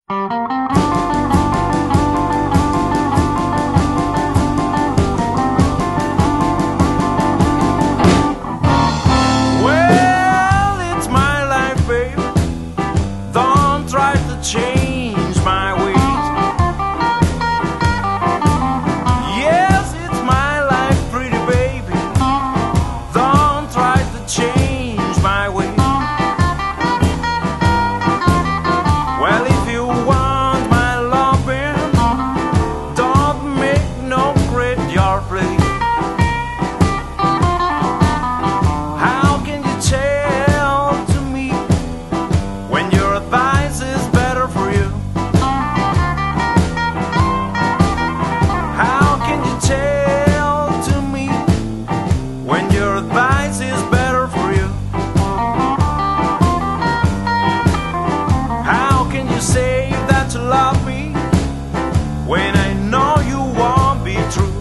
Well, it's my life, babe. Don't try to change my ways. Yes, it's my life, pretty baby. Don't try to change my ways. Well, if you want my loving, don't make no great your place. How can you tell to me when your advice is better for you? How can you tell to me when your advice is better for you? How can you say that you love me when I know you won't be true?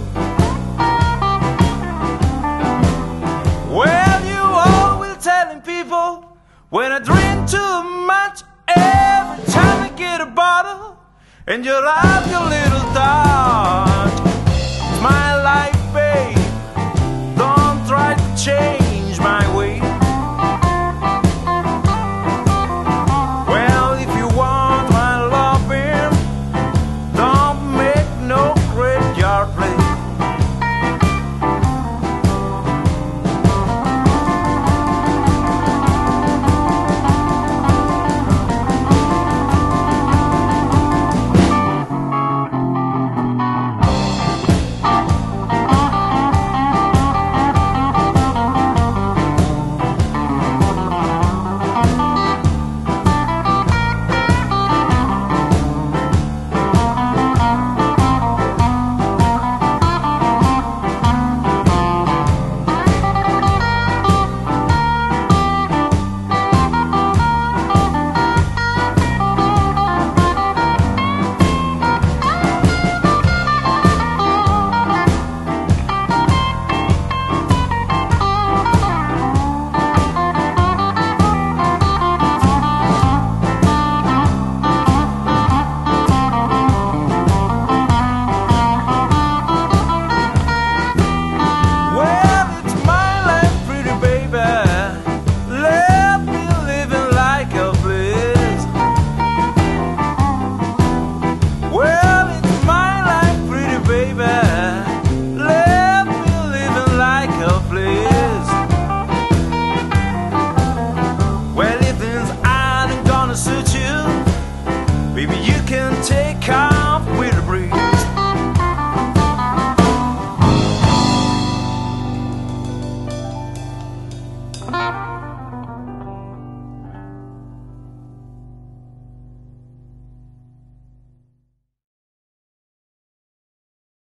Well, you always telling people when I drink too much every time I get a bottle, and you love your little dog.